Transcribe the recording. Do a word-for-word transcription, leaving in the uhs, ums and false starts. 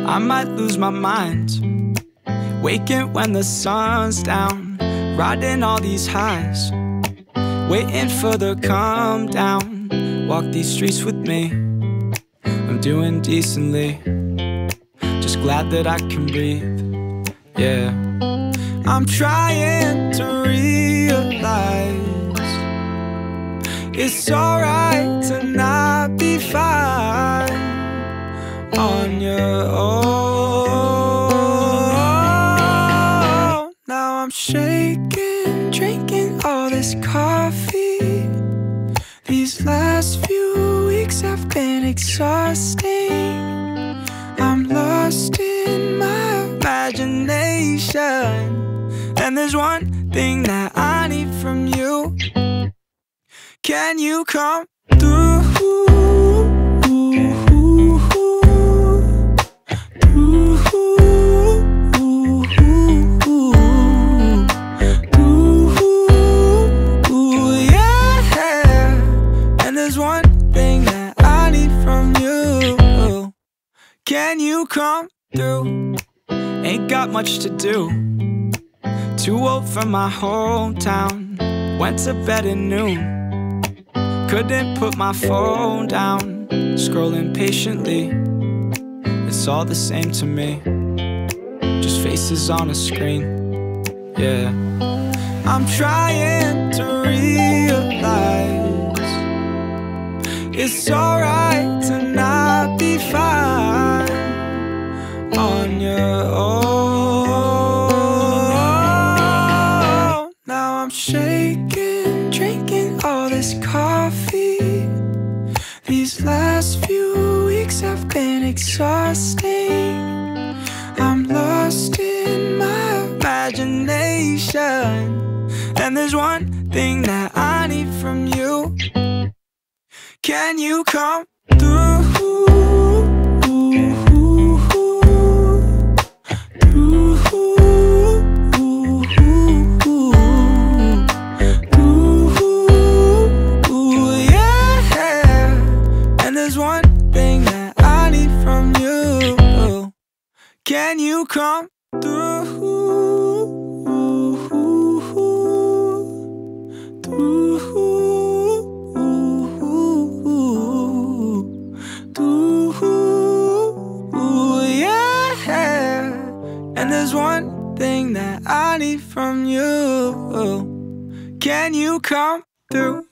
I might lose my mind, waking when the sun's down, riding all these highs, waiting for the calm down. Walk these streets with me, I'm doing decently, just glad that I can breathe, yeah. I'm trying to realize it's alright to not be fine on your own. Now I'm shaking, drinking all this coffee. These last few weeks have been exhausting. I'm lost in my imagination, and there's one thing that I need from you. Can you come through? Can you come through? Ain't got much to do, too old for my hometown. Went to bed at noon, couldn't put my phone down. Scrolling patiently, it's all the same to me, just faces on a screen, yeah. I'm trying to realize it's alright to not be fine on your own. Now I'm shaking, drinking all this coffee. These last few weeks have been exhausting. I'm lost in my imagination, and there's one thing that I need from you. Can you come through? Can you come through? Through, through, yeah. And there's one thing that I need from you. Can you come through?